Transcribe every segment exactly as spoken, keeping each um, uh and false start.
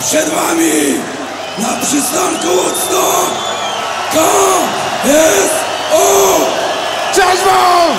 Przed wami na przystanku Woodstock K S O! Cześć wam!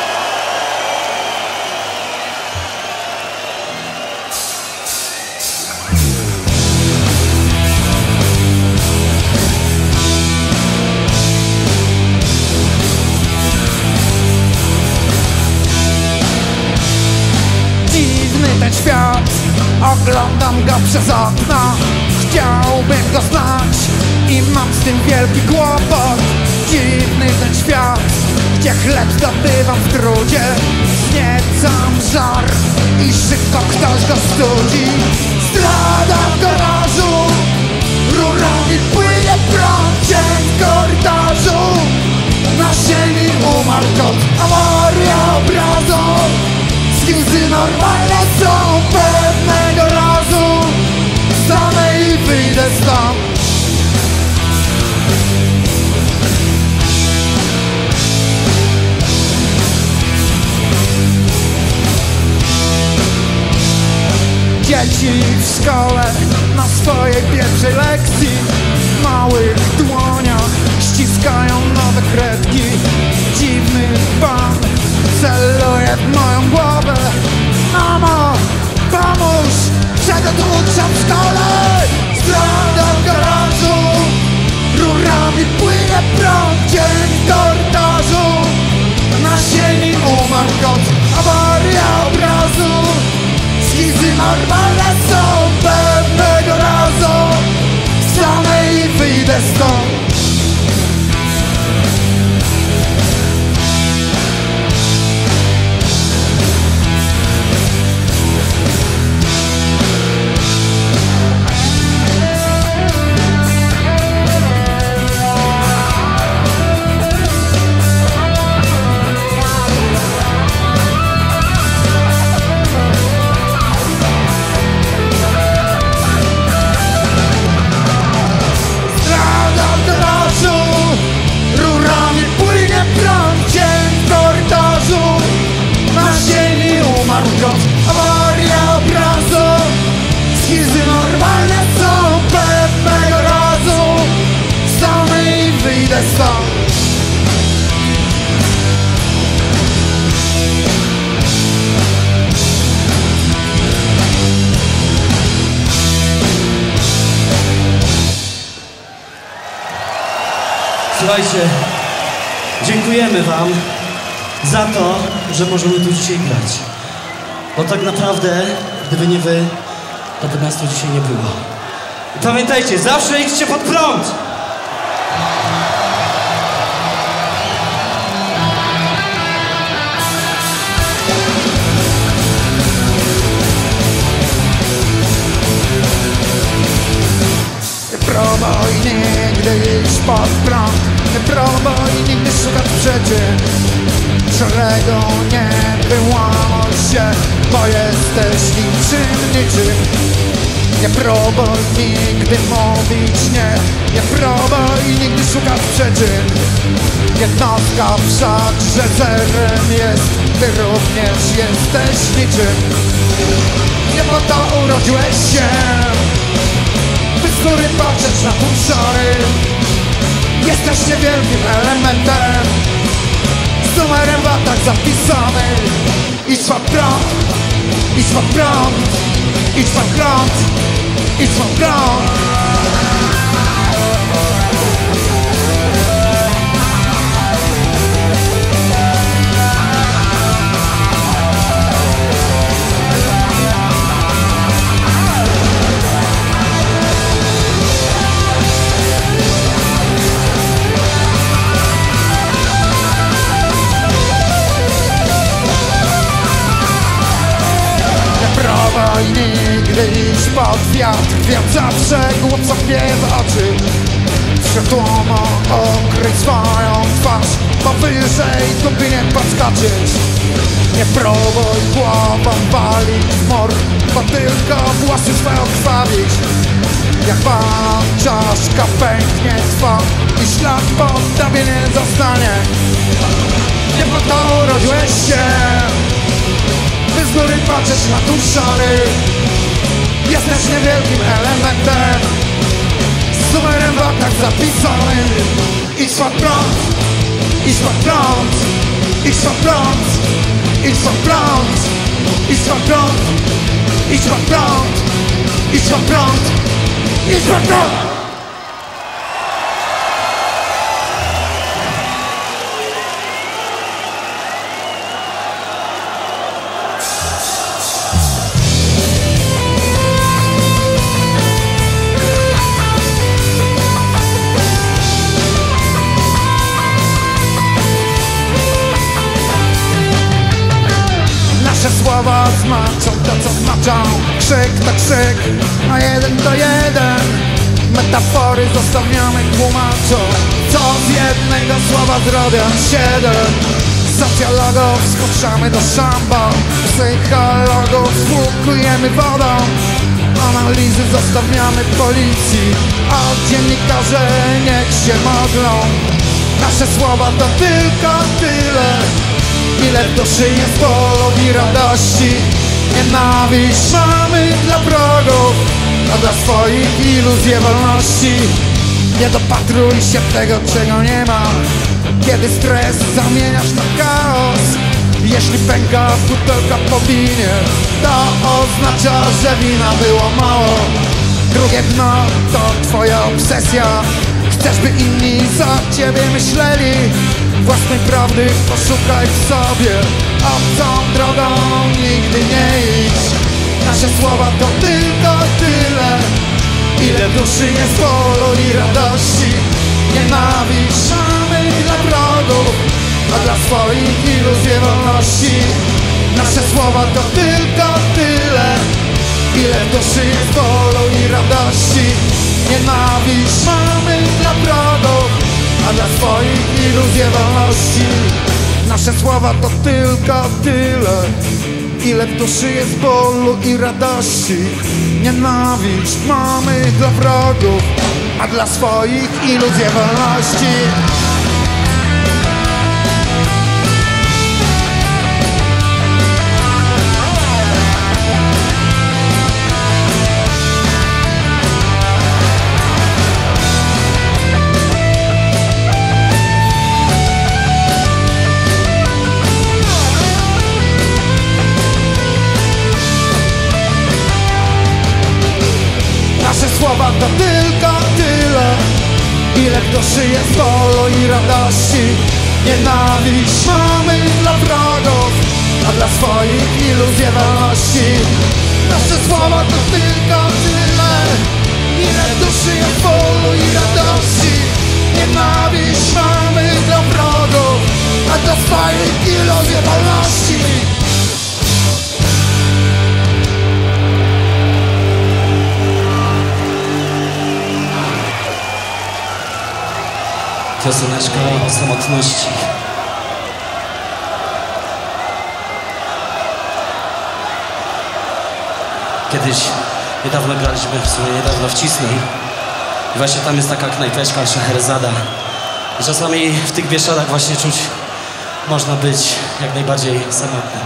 Dziwny ten świat, oglądam go przez okno. Chciałbym go znać i mam z tym wielki kłopot. Dziwny ten świat, gdzie chleb zdobywam w trudzie. Wzniecam żar i szybko ktoś go studzi. Strada w garażu, rurami płynie prąd. Cień w korytarzu, na ziemi umarł kot. Awaria obrazu, skillsy normalne są. Pewnego razu stanę i wyjdę stąd. Dzieci w szkole na swojej pierwszej lekcji w małych dłoniach ściskają nowe kredki. Dziwny pan celuje w moją głowę. Mamo, pomóż, czego tu uczą w szkole? Strada w garażu, rurami płynie prąd. Dzień w korytarzu, na ziemi umarł kot. Awaria obrazu, skizy normalne są. Pewnego razu wstanę i wyjdę stąd. Awaria obrazu, skizy normalne są. Pewnego razu wstanę i wyjdę stąd. Słuchajcie, dziękujemy wam za to, że możemy tu dzisiaj grać. Bo tak naprawdę, gdyby nie wy, to by nas tu dzisiaj nie było. I pamiętajcie, zawsze idźcie pod prąd! Nie próbuj nigdy iść pod prąd. Nie próbuj nigdy szukać przyczyn. Szarego nie wyłamuj się, bo jesteś niczym, niczym. Nie próbuj nigdy mówić nie. Nie próbuj nigdy szukać przyczyn. Jednostka wszak, że zerem jest. Ty również jesteś niczym. Nie po to urodziłeś się, by z góry patrzeć na pół szary. Jesteś niewielkim elementem, z numerem w latach zapisany. Idź pod prąd, idź pod prąd, idź pod prąd, idź pod prąd. Próbuj nigdy iść pod wiatr, więc zawsze głupco chwieje w oczy. Światłomo okryć swoją twarz, bo wyżej tu nie podskoczyć. Nie próbuj głową walić w mur, bo tylko włosy swoje krwawić. Jak pan czaszka pęknie twa i ślad po tobie nie zostanie. Nie po to urodziłeś się, by z góry patrzeć na tu szary. Jesteś niewielkim elementem, z numerem w aktach zapisanym. Idź pod prąd, idź pod prąd, idź pod prąd, idź pod prąd, idź pod prąd, idź pod prąd, idź pod prąd, idź pod prąd. Słowa znaczą to, co znaczą. Krzyk to krzyk, a jeden to jeden. Metafory zostawiamy tłumaczą, co z jednego słowa zrobią siedem. Socjologów spuszczamy do szamba, psychologów spłukujemy wodą. Analizy zostawiamy policji, a dziennikarze niech się modlą. Nasze słowa to tylko tyle, ile w duszy jest bólu i radości. Nienawiść mamy dla wrogów, a dla swoich iluzji wolności. Nie dopatruj się tego, czego nie ma, kiedy stres zamieniasz na chaos. Jeśli pęka butelka po winie, to oznacza, że wina było mało. Drugie dno to twoja obsesja, chcesz, by inni za ciebie myśleli. Własnej prawdy poszukaj w sobie, obcą drogą nigdy nie idź. Nasze słowa to tylko tyle, ile w duszy jest bólu i radości. Nienawiść mamy dla wrogów, a dla swoich iluzji wolności. Nasze słowa to tylko tyle, ile w duszy jest bólu i radości. Nienawiść mamy dla wrogów, a dla swoich iluzji wolności. Nasze słowa to tylko tyle, ile w duszy jest bólu i radości. Nienawiść mamy dla wrogów, a dla swoich iluzji wolności. Nasze słowa to tylko tyle, ile w duszy jest bólu i radości. Nienawiść mamy dla wrogów, a dla swoich iluzji wolności. Nasze słowa to tylko tyle, ile w duszy jest bólu i radości. Nienawiść mamy dla wrogów, a dla swoich iluzji wolności. Pioseneczka o samotności. Kiedyś, niedawno graliśmy, w sumie niedawno w Cisnej. I właśnie tam jest taka knajpeczka Szaherzada. I czasami w tych Bieszczadach właśnie czuć można być jak najbardziej samotnym.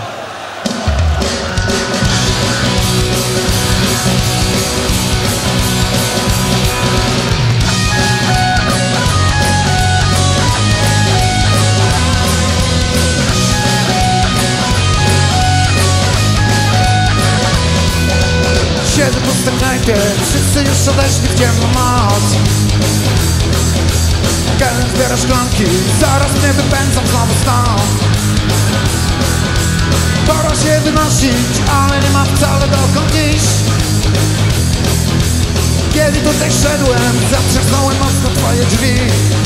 Siedzę po tej knajpie, wszyscy już odeszli w ciemną noc. Kelner zbiera szklanki, zaraz mnie wypędzą znowu stąd. Pora się wynosić, ale nie ma wcale dokąd iść. Kiedy tutaj szedłem, zatrzasnąłem mocno twoje drzwi.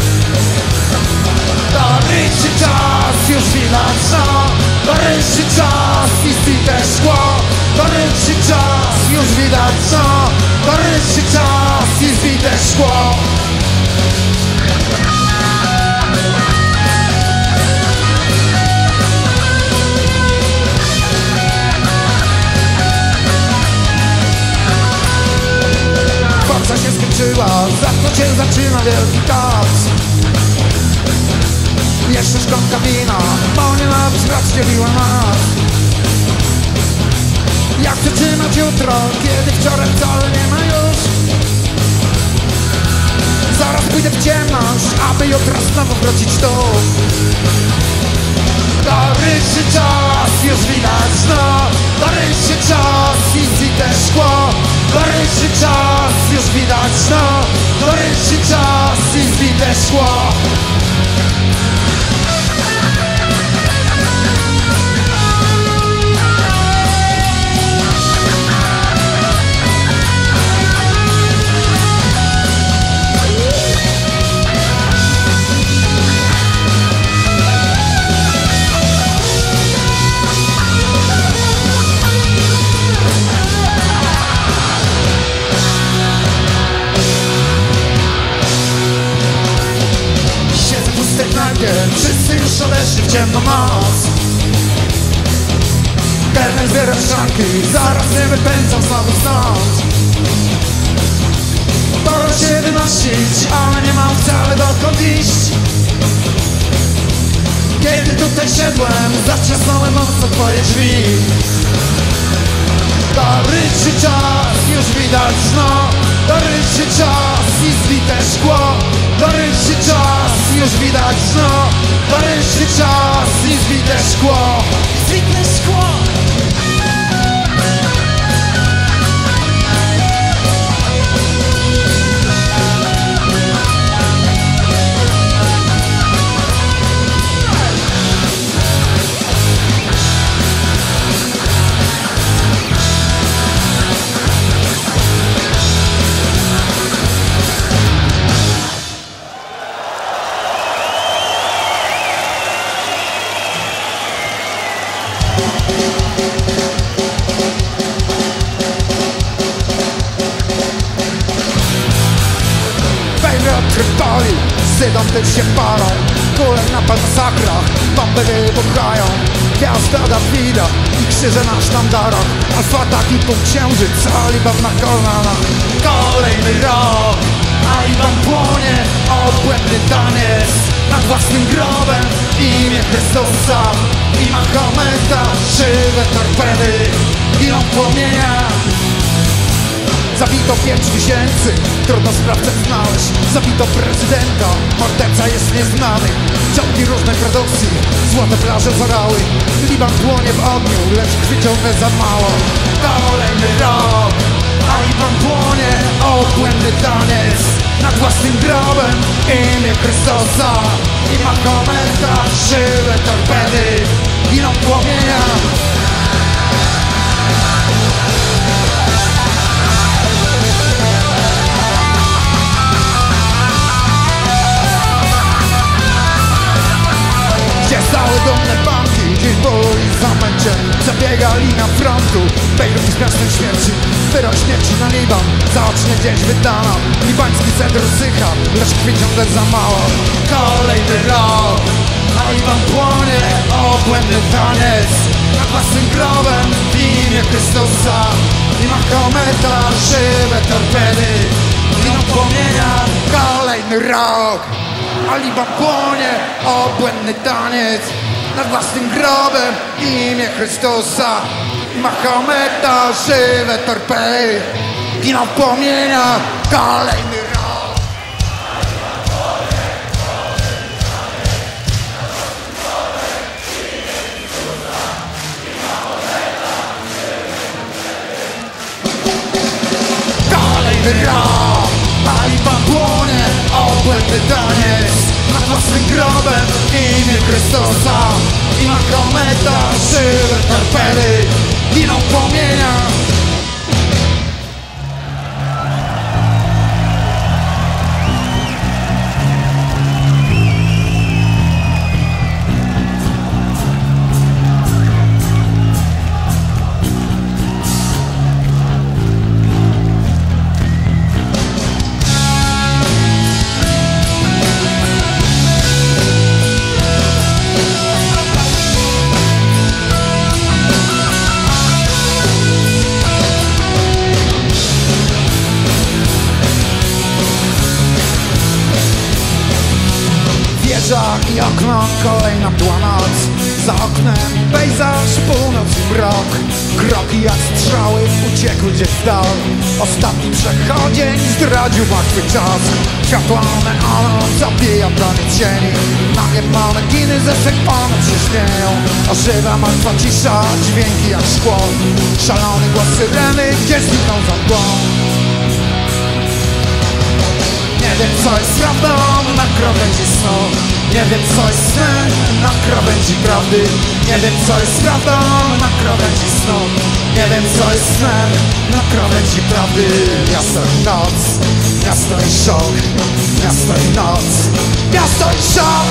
To ryczy czas, już widać co. To ryczy czas i zbite szkło. To ryczy czas, już widać co. To ryczy czas i zbite szkło. Forsa się skończyła, za to cię zaczyna wielki kac. Jeszcze szklanka wina, bo nienawiść grać dzieliła nas. Ja chcę cię na wróć jutro, kiedy wczoraj wcale nie ma już. Zaraz pójdę w ciemność, aby jutro znowu wrócić tu. Goryczy czas, już widać no. Goryczy czas i zbite szkło. Goryczy czas, już widać no. Goryczy czas i zbite szkło. Wszyscy już odeszli w ciemną noc. Kelner zbiera szklanki, zaraz nie wypędzam znowu stąd. Pora się wynosić, ale nie mam wcale dokąd iść. Kiedy tutaj szedłem, zatrzasnąłem mocno twoje drzwi. Goryczy czas, już widać no. Goryczy czas i zbite szkło. Goryczy czas, już widać no. Goryczy czas i zbite szkło. Zbite szkło. Trybali, sydą też się parą. Kule na masakrach, bomby wybuchają. Gwiazda Dawida i krzyże na sztandarach. Alfa taki półksiężyc, Aliban na kolanach. Kolejny rok, Aliban płonie. Obłędny taniec nad własnym grobem. Imię Chrystusa i Mahometa. Żywe torpedy giną płomienia. Zabito pięć tysięcy, trudno sprawcę znaleźć. Zabito prezydenta, morderca jest nieznany. Ciągi różnej produkcji, złote plaże zorały. Liban płonie w ogniu, lecz krwi ciągle za mało. Kolejny rok, a Liban płonie. Obłędny taniec nad własnym grobem. Imię Chrystusa i Mahometa. Żywe torpedy giną płomienia. Stały dumne banki, dziś bólu i zamęcie. Zabiega linia frontu, Bejrut z miastem śmierci. Wyrok śmierci na Liban, zaocznie gdzieś wydano. Libański cedr sycha, lecz krwi ciągle za mało. Kolejny rok, a Liban płonie. Obłędny taniec nad własnym grobem. W imię Chrystusa i Mahometa. Żywe torpedy giną płomienia. Kolejny rok, a Liban płonie. Obłędny taniec nad własnym grobem. Imię Chrystusa i Mahometa. Żywe torpedy giną w płomieniach. Kolejny rok. Kolejny rok, a Liban płonie. Obłędny taniec nad własnym grobem. Imię Chrystusa i Mahometa. Żywe torpedy giną w płomieniach. oknem pejzaż, północ i mrok. Kroki jak strzały uciekły gdzieś w dal. Ostatni przechodzień zdradził martwy czas. Światła neonu zabija plany cieni. Nagie manekiny ze swych panów się śmieją. A żywa martwa cisza, dźwięki jak szkło. Szalony głos syreny gdzieś zniknął za mgłą. Nie wiem co jest prawdą na krawędzi snu. Nie wiem co jest snem na krawędzi prawdy. Nie wiem co jest prawdą na krawędzi snu. Nie wiem co jest snem na krawędzi prawdy. Miasto i noc, miasto i szok. Miasto i noc, miasto i szok.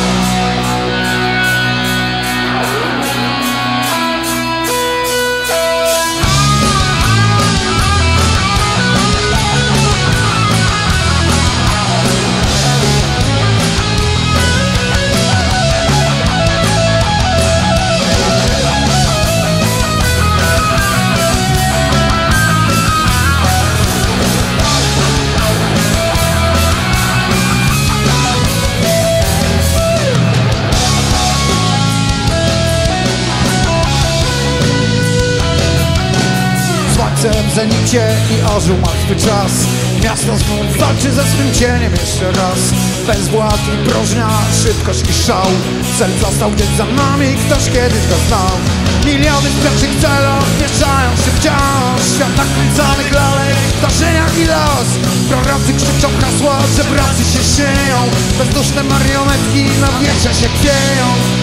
W zenicie i orzeł martwy czas. Miasto znów walczy ze swym cieniem jeszcze raz. Bezwład i próżnia, szybkość i szał. Cel został gdzieś za nami, ktoś kiedyś go znał. Miliony w pierwszych celach mieszają się wciąż. Świat nakręcanych lalek, zdarzeniach i los. Prorocy krzyczą hasła, że bracy się sieją. Bezduszne marionetki na wietrze się kwieją.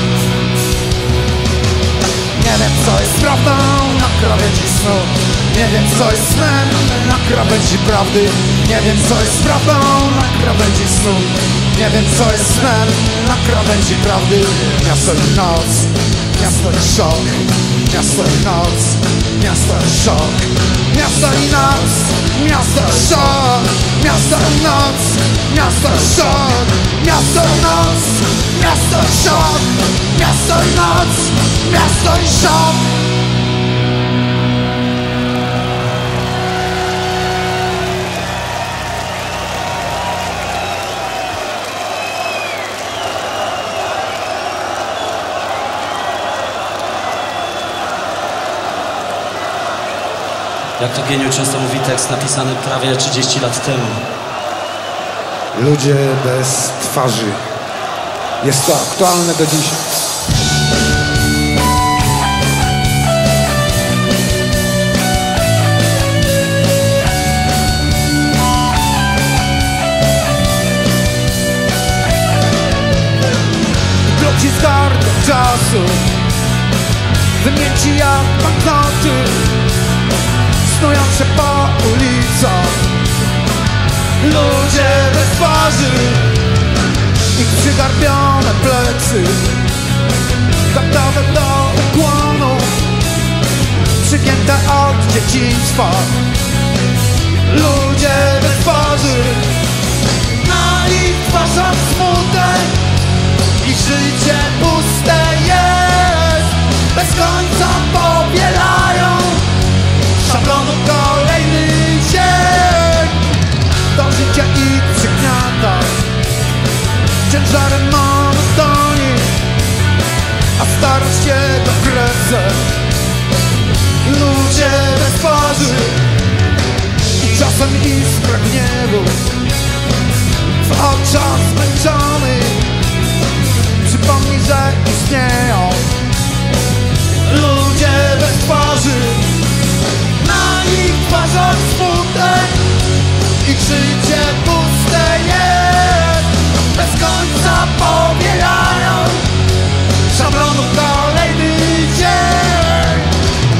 Nie wiem co jest prawdą na krawędzi snu. Nie wiem co jest snem na krawędzi prawdy. Nie wiem co jest prawdą na krawędzi snu. Nie wiem co jest snem na krawędzi prawdy. Miasto i noc, miasto i szok. Miasto i noc, miasto i szok. Miasto i noc, miasto i szok. Miasto i noc, miasto i szok. Miasto i noc, miasto i szok. Miasto i noc, miasto i szok. Jak to Gieniu często mówi, tekst napisany prawie trzydzieści lat temu. Ludzie bez twarzy. Jest to aktualne do dziś. Kroci z kartą czasu, wymięci jak banknoty, snujące po ulicach. Ludzie bez twarzy, ich przygarbione plecy, gotowe do ukłonu, przygięte od dzieciństwa. Ludzie bez twarzy, na ich twarzach smutek, ich życie puste jest, bez końca powielają szablonu kolejny dzień. To życie ich przygniata ciężarem monotonii, a starość jego kresę. Ludzie bez twarzy i czasem iskra gniewu w oczach zmęczonych. Przypomnij, że istnieją ludzie bez twarzy, na ich twarzach smutek, ich życie puste jest, bez końca powielają szablonu kolejny dzień.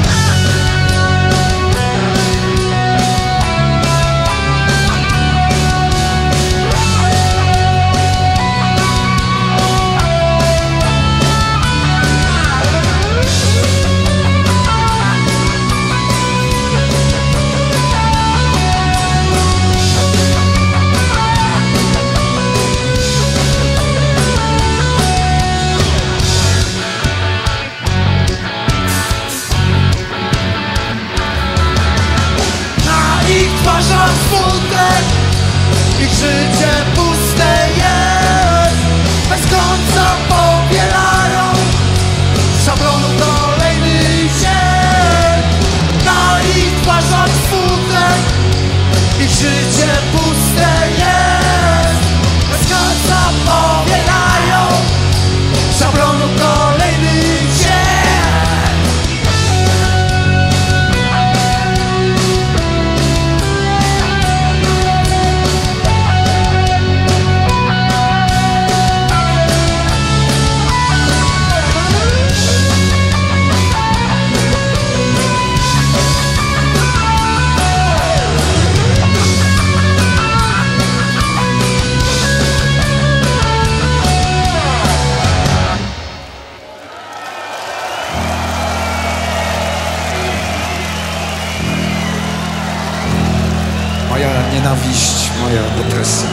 Smutek, ich życie puste jest, bez końca powielają szablonu nienawiść, moja depresja.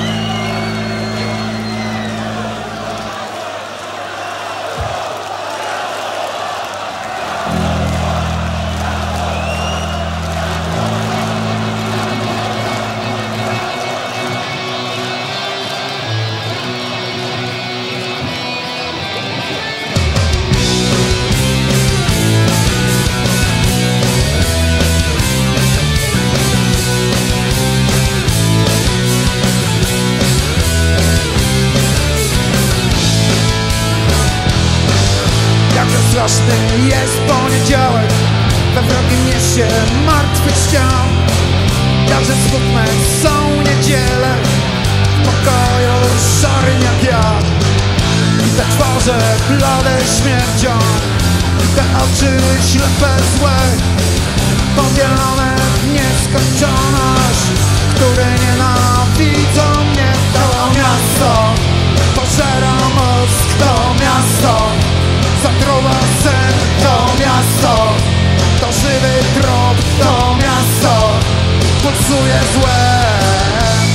Straszny jest poniedziałek, we wrogim mieście martwych ścian. Jakże smutne są niedziele, w pokoju szarym jak ja. I te twarze blade śmiercią, i te oczy ślepe złe, powielone w nieskończoność, które nienawidzą mnie. To miasto pożera mózg, to miasto zatruwa sen, to miasto to żywy trop, to miasto pulsuje złem.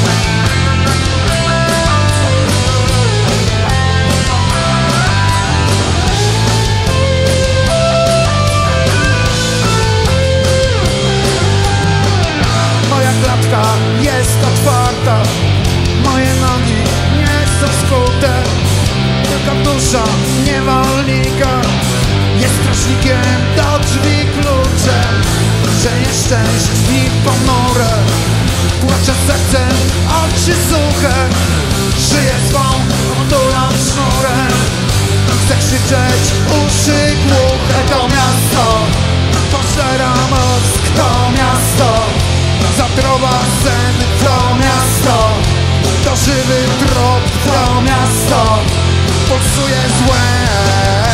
Moja klatka jest otwarta, moje nogi nie są skute, tylko dusza niewolnika jest strażnikiem do drzwi kluczem, że nieszczęśliwi ponure, płacze sercem, oczy suche, żyje swą otulam sznurem, chce krzyczeć, uszy głuche. To miasto pożera mózg, to miasto zatruwa sen, to miasto to żywy trop, to miasto pulsuje złem.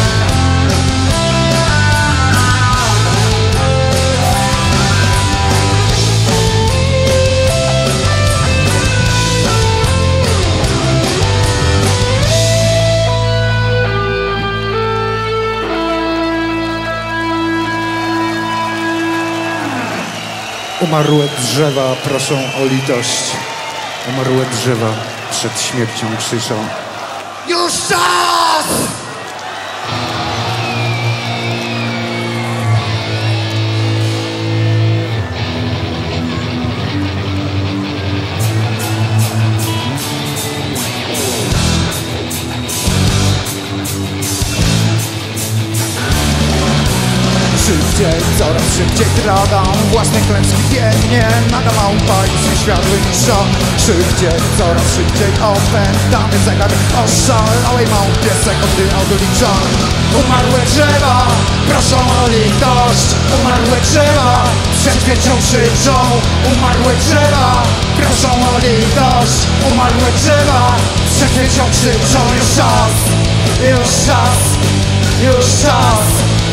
Umarłe drzewa proszą o litość. Umarłe drzewa przed śmiercią krzyczą: już czas! Szybciej, coraz szybciej drogą własnej klęski biegnie naga małpa i swój światły nisza. Szybciej, coraz szybciej opętany zegar oszalałej małpie sekundy odlicza. Umarłe drzewa proszą o litość, umarłe drzewa przed śmiercią krzyczą. Umarłe drzewa proszą o litość, umarłe drzewa przed śmiercią krzyczą. Już czas, już czas, już czas.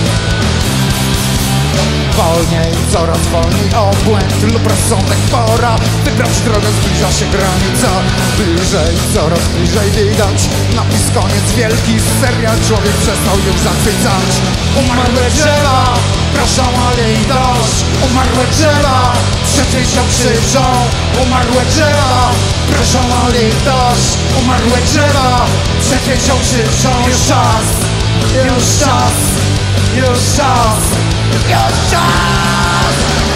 Wolniej, coraz wolniej obłęd lub rozsądek pora wybrać drogę, zbliża się granica. Bliżej, coraz bliżej widać napis koniec wielki, serial człowiek przestał już zachwycać. Umarłe drzewa proszą o litość, umarłe drzewa przed śmiercią krzyczą. Umarłe drzewa proszą o litość, umarłe drzewa przed śmiercią krzyczą. Już czas, już czas, już czas, już czas!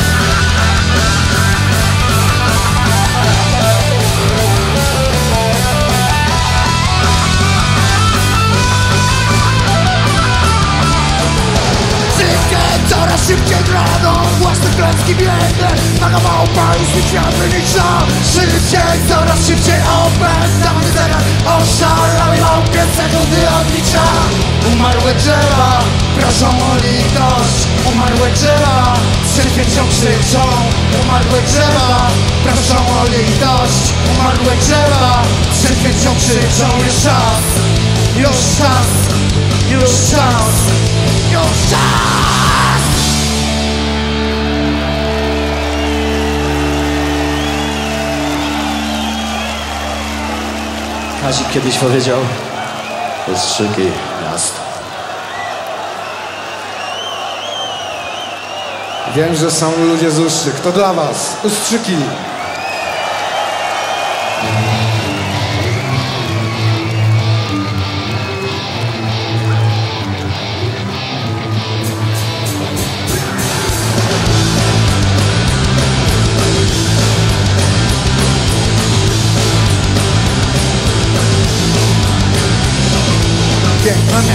Coraz szybciej drogą własne klęski biegnę naga małpa i swój światły nisza. Szybciej, coraz szybciej opętany zegar oszalałej małpie sekundy odlicza. Umarłe drzewa proszą o litość, umarłe drzewa przed śmiercią krzyczą. Umarłe drzewa proszą o litość, umarłe drzewa przed śmiercią krzyczą. Już czas, już czas, już czas, już czas! Kazik kiedyś powiedział: Ustrzyki miasto. Wiem, że są ludzie z Ustrzyk. To dla was Ustrzyki.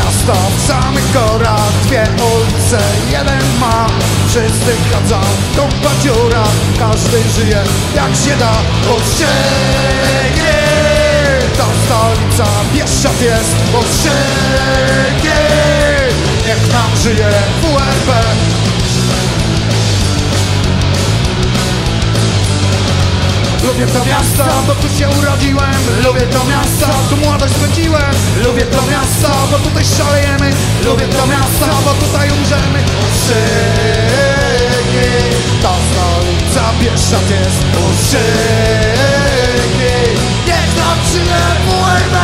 miasto w samych gorach, dwie ulice, jeden ma. Wszyscy chodzą, tupa dziura, każdy żyje jak się da. Ustrzygi, to stolica, Bieszczad jest. Ustrzygi, niech nam żyje W R P. Lubię to miasto, bo tu się urodziłem. Lubię to miasto, tu młodość spędziłem. Lubię to miasto, bo tutaj szalejemy. Lubię to miasto, bo tutaj umrzemy. Ustrzygi, to stolica, Bieszczad jest. Ustrzygi, niech nam żyje W R P.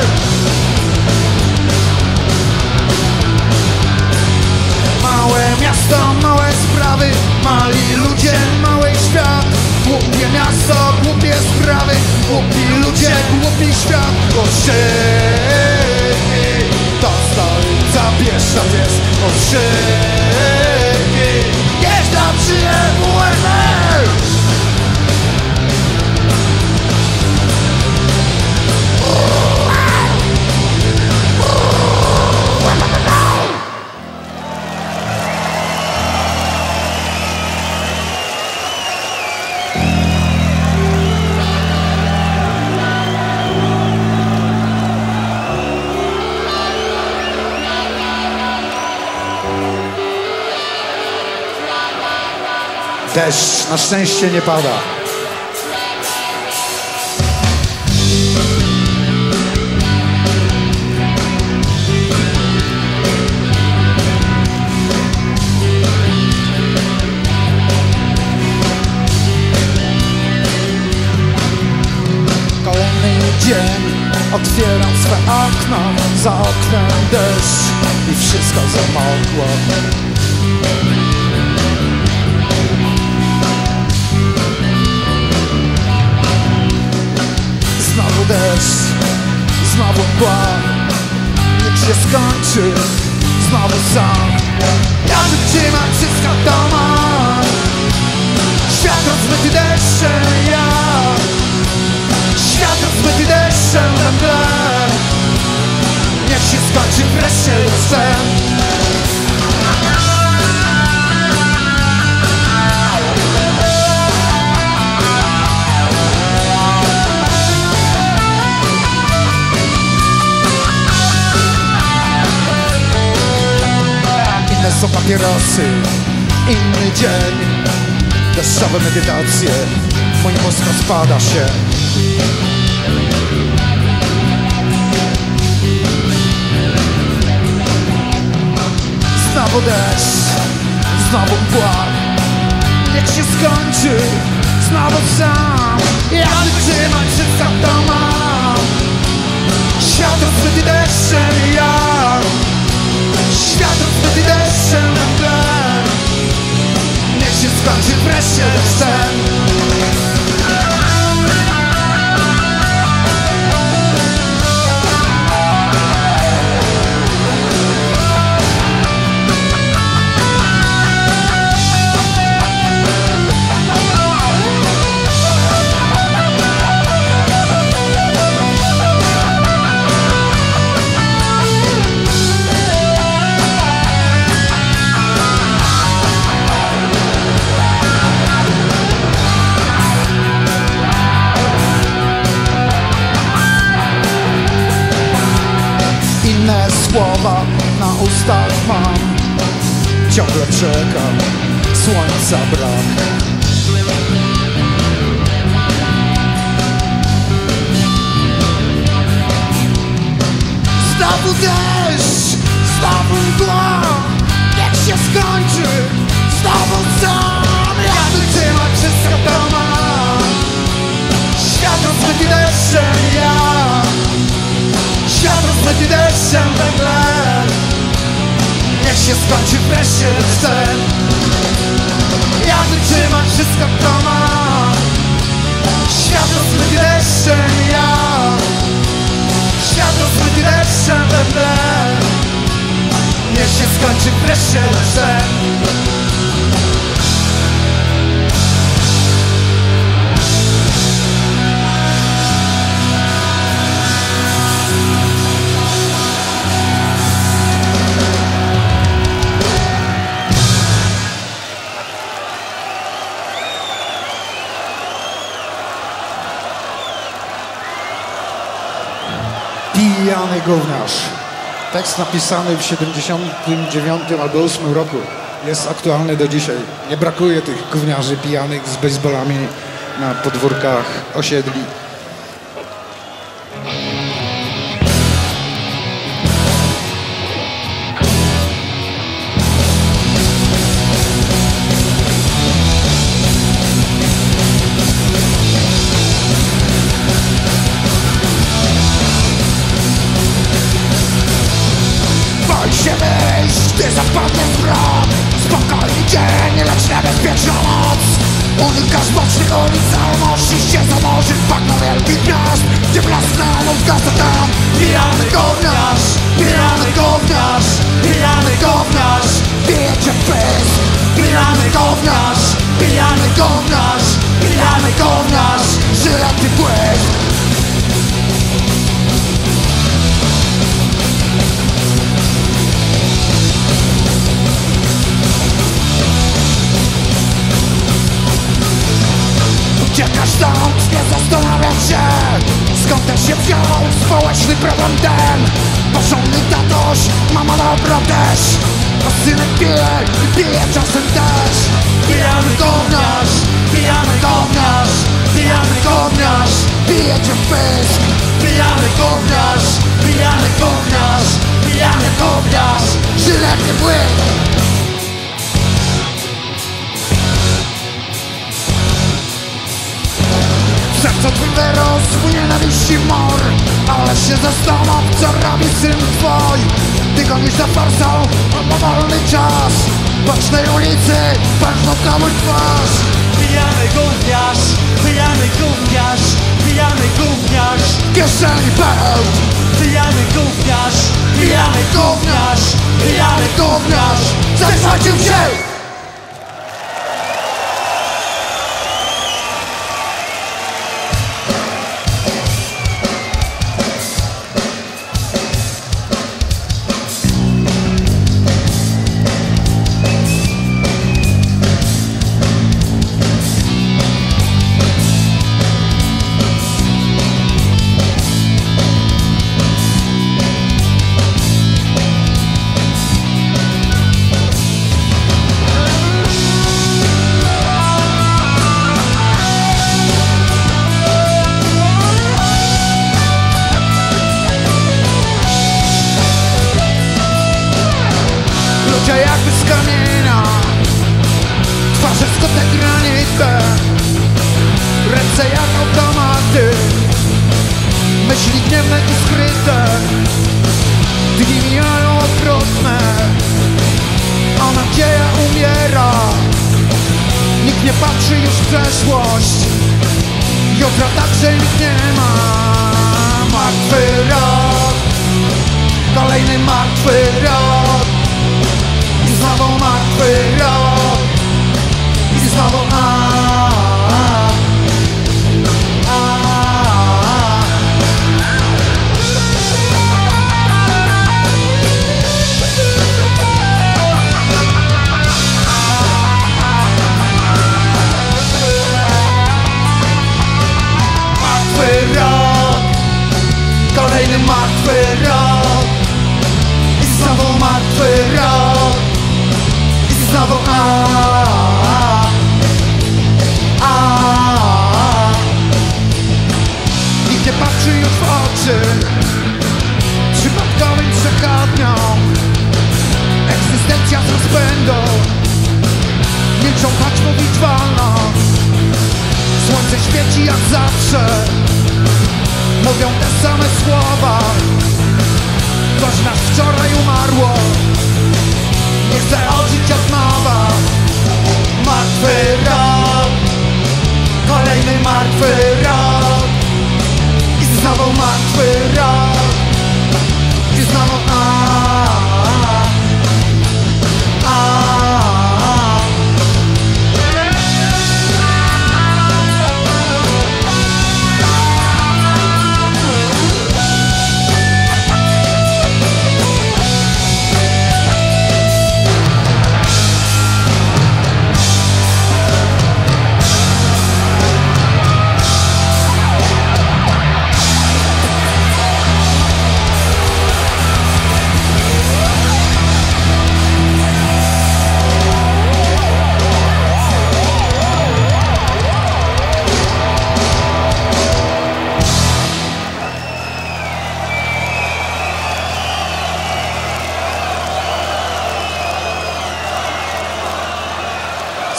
Małe miasto, małe sprawy, mali ludzie, mały świat. Głupie miasto, głupie sprawy, głupi ludzie, głupi świat. Ustrzygi, to stolica, Bieszczad jest. Ustrzygi, niech nam żyje W R P. Deszcz na szczęście nie pada. Kolejny dzień, otwieram swe okno, za oknem deszcz i wszystko zamokło. Znowu deszcz, znowu mgła, niech się skończy, znowu sam. Ja wytrzymam wszystko to mam. Świat rozmyty deszczem, ja. Świat rozmyty deszczem we mgle. Niech się skończy wreszcie już ten. Są papierosy, inny dzień, deszczowe medytacje, mój mózg rozpada się. Znowu deszcz, znowu mgła, niech się skończy, znowu sam. Ja wytrzymam wszystko to mam. Świat rozmyty deszczem, ja. Świat rozmyty deszczem we mgle. Niech się skończy wreszcie ten. Inne słowa na ustach mam, ciągle czekam, słońca brak. Znowu deszcz, znowu mgła, niech się skończy, znowu sam. Ja wytrzymam wszystko to mam. Świat rozmyty deszczem, ja. Świat rozmyty deszczem we mgle. Niech się skończy wreszcie ten. Ja wytrzymam wszystko to mam. Świat rozmyty deszczem, ja. Świat rozmyty deszczem we mgle. Niech się skończy wreszcie ten. Pijany gówniarz. Tekst napisany w siedemdziesiątym dziewiątym albo ósmym roku. Jest aktualny do dzisiaj. Nie brakuje tych gówniarzy pijanych z baseballami na podwórkach osiedli. Gdy zapadnie zmrok, spokojny dzień, lecz niebezpieczna noc. Unikasz bocznych ulic, zamości się zamorzy w bagno wielkich miast, gdzie blask neonów zgasa tam. Pijany gówniarz, pijany gówniarz, pijany gówniarz, bije cię w pysk. Pijany gówniarz, pijany gówniarz, pijany gówniarz, żyletny błysk. Uciekasz stąd, nie zastanawiam się, skąd też się wziął społeczny problem ten. Porządny tatoś, mama dobra też, a synek pije i pije czasem też. Pijany gówniarz, pijany gówniarz, pijany gówniarz, pije cię w pysk. Pijany gówniarz, pijany gówniarz, pijany gówniarz, żyletny błysk. Serce twym wyrosł nienawiści mor, ale się zastanów, co robi syn twój. Ty gonisz za forsą, on ma wolny czas. Bocznej ulicy, patrzą komuś twarz. Pijany gówniarz, pijany gówniarz, pijany gówniarz, Kieszeni pełt. pijany gówniarz, Pijany gówniarz, pijany gówniarz, zasadził się. Jakby z kamienia, twarze skute granite, ręce jak automaty, myśli gniewne i skryte. Dni mijają okrutne, a nadzieja umiera. Nikt nie patrzy już w przeszłość, jutra także nikt nie ma. Martwy rok, kolejny martwy rok. I znowu martwy rok. I znowu a, a, a, a. Martwy rok, kolejny martwy rok. I znowu martwy rok. I znowu a, a, a. Nikt nie patrzy już w oczy przypadkowym przechodniom. Egzystencja z rozpędu, milczą, choć mówić wolno. Słońce świeci jak zawsze, mówią te same słowa. Coś nas wczoraj umarło, nie chcę odżyć od nowa. Martwy rok, kolejny martwy rok. I znowu martwy rok. I znowu a, a, a.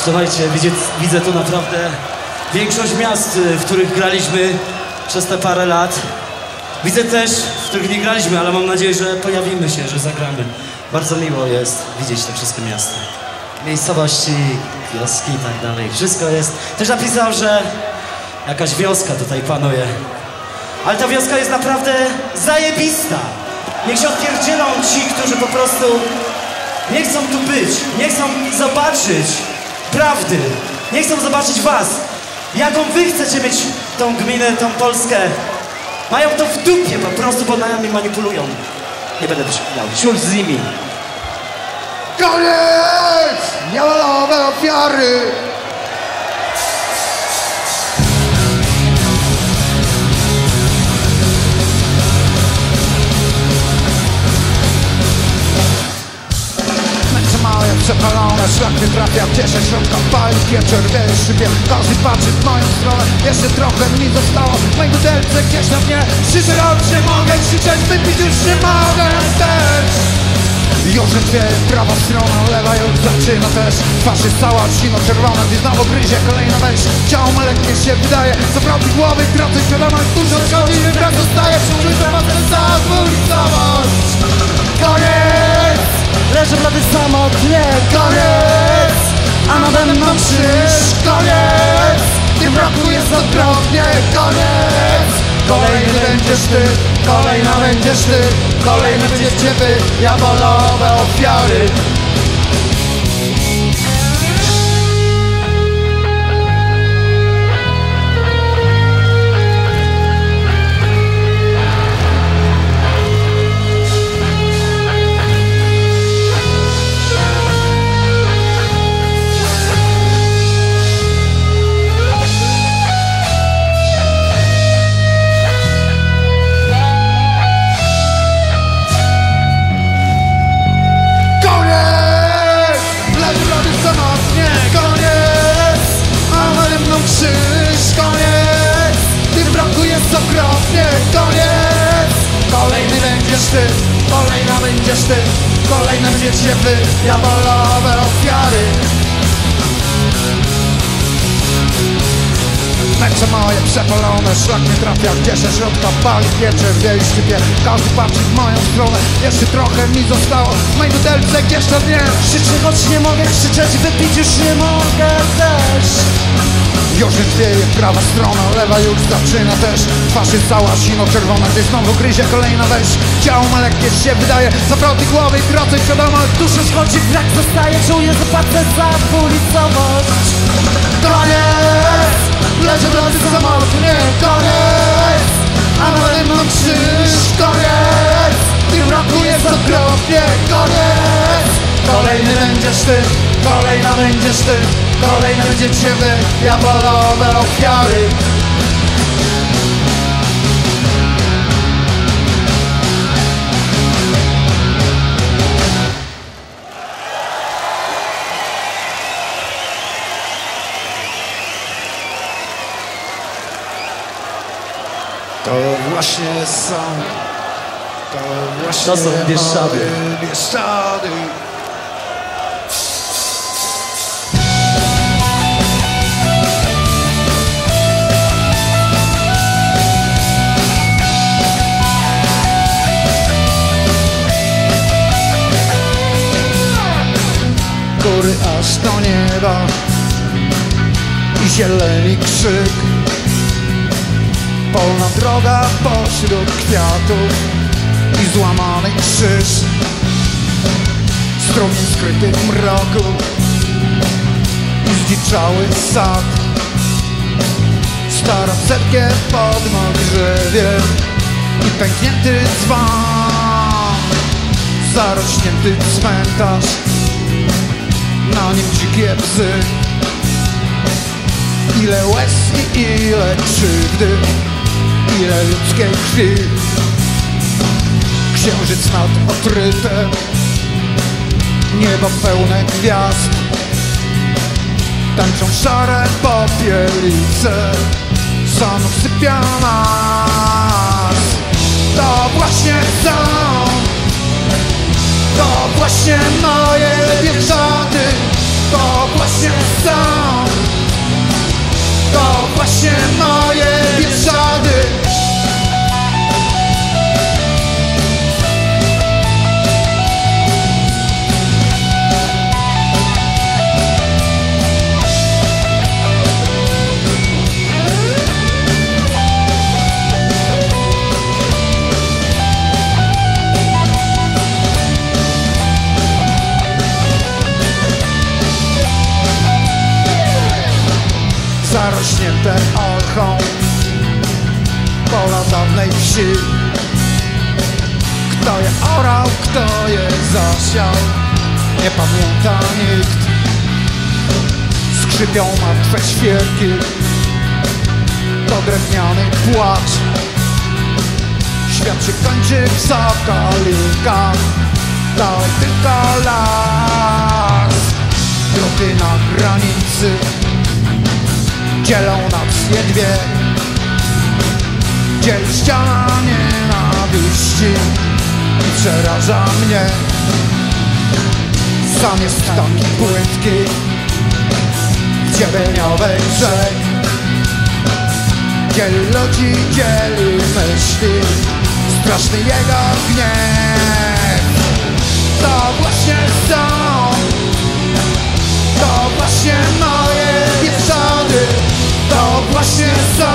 Słuchajcie, widzę, widzę tu naprawdę większość miast, w których graliśmy przez te parę lat. Widzę też, w których nie graliśmy, ale mam nadzieję, że pojawimy się, że zagramy. Bardzo miło jest widzieć te wszystkie miasta. Miejscowości, wioski i tak dalej. Wszystko jest. Też napisał, że jakaś wioska tutaj panuje. Ale ta wioska jest naprawdę zajebista. Niech się odpierdzielą ci, którzy po prostu nie chcą tu być. Nie chcą zobaczyć prawdy. Nie chcą zobaczyć was. Jaką wy chcecie mieć tą gminę, tą Polskę. Mają to w dupie po prostu, bo nami manipulują. Nie będę przeklinał. Ciul z nimi. Koniec! Nielowe ofiary! Męce małe, przepalone, szlak nie trafia, cieszę środka pali, pieczer, wieje, szybie. Każdy patrzy w moją stronę, jeszcze trochę mi zostało. W mojej butelce gdzieś na mnie krzyczę, choć nie mogę krzyczeć, wypić już nie mogę też. Już dwie, prawa strona, lewa już zaczyna też. Twarz jest cała sino-czerwona, gdy znowu gryzie kolejna myśl. Ciało maleknie się wydaje, zaprawdy głowy, tracę świadomość. Dużo szkodzi, nie brak zostaje, czuły temat ten zadwójcowość. Koniec! Leżę blady samotnie. Koniec! A nade mną krzyż. Koniec! W tym roku jest okropnie. Koniec! Kolejny będziesz ty, kolejna będziesz ty, kolejny będziecie wy, diabolowe ofiary. Okropnie, koniec! Kolejny będziesz ty, kolejna będziesz ty, kolejne będziecie wy, diabolowe ofiary. Męce moje przepalone, szlak nie trafia, gdzie się środka pali, piecze, wieje, szczypie. Każdy patrzy w moją stronę, jeszcze trochę mi zostało. W mojej butelce gdzieś na dnie Krzyczę, choć nie mogę krzyczeć, wypić już nie mogę też. Już nie chwieje, prawa strona, lewa już zaczyna też. Twarz jest cała sino-czerwona, gdy znowu gryzie kolejna weź. Ciało ma lekkie się wydaje, zaprawdy głowy i tracę świadomość. Duszę schodzi, brak zostaje, czuję, że płacę za dwulicowość. Koniec! Leżę blady samotnie, koniec! A nade mną krzyż, koniec! W tym roku jest okropnie, koniec! Kolejny będziesz ty, kolejna będziesz ty, kolejne będziecie wy, diabolowe ofiary. To właśnie są, to właśnie To są Bieszczady. Bieszczady. Góry aż do nieba i zieleni krzyk. Polna droga pośród kwiatów i złamany krzyż. Strumień skryty w mroku i zdziczały sad. Stara cerkiew pod mogrzewiem i pęknięty dzban. Zarośnięty cmentarz, na nim dzikie psy. Ile łez i ile krzywdy, ile ludzkiej krwi. Księżyc nad otrytem, niebo pełne gwiazd. Tańczą szare popielice, sen usypia nas. To właśnie są, to właśnie moje Bieszczady. To właśnie są, zalute olchą pola dawnej wsi. Kto je orał, kto je zasiał, nie pamięta nikt. Skrzypią martwe świerki, to drewniany płacz. Świat się kończy w sokolikach, to tylko las. Druty na granicy dzielą nas je dwie. Dzieli ściana nienawiści i przeraża mnie. Sam jest taki płytki w ciemieniowej brzeg. Dzieli ludzi, dzieli myśli, straszny jego gniew. To właśnie są, to właśnie moje wieszady. To właśnie są,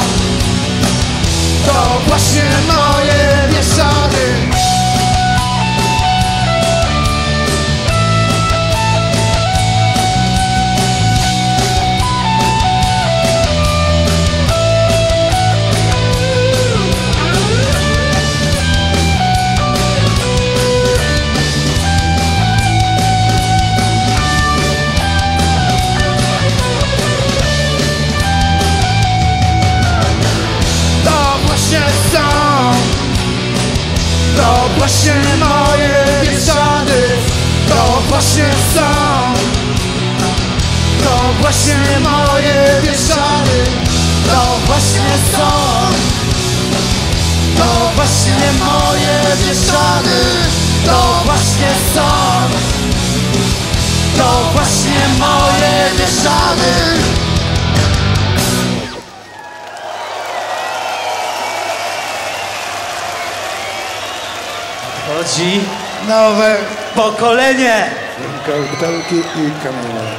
to właśnie moje wieszady. To właśnie moje wieszady, to właśnie są, to właśnie moje wieszady, to właśnie są, to właśnie moje wieszady, to właśnie są, to właśnie moje wieszady. Chodzi Nowe pokolenie! butelki i kamienie.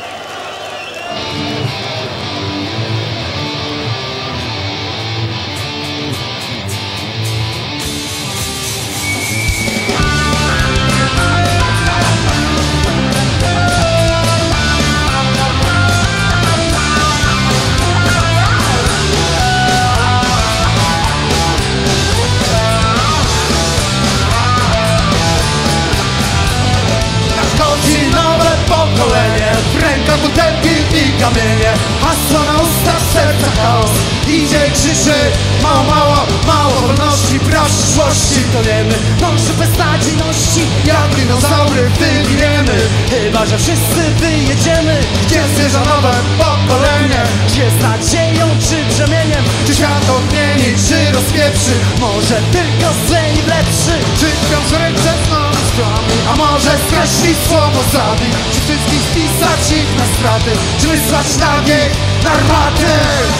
W rękach butelki i kamienie, hasło na ustach, serca chaos. Idzie i krzyczy, mało, mało, mało wolności, brak przyszłości. Toniemy, może bez nadziejności, jak dinozaury wyginiemy. Chyba że wszyscy wyjedziemy, gdzie zmierza nowe pokolenie. Gdzie z nadzieją czy brzemieniem, czy świat odmieni, czy rozpieprzy. Może tylko zlej lepszy, czy wciąż ręce z monstrami, a może skreśli słowo zabi. Czy wszystkich spisać ich na straty, czy wysłać nagie na armaty.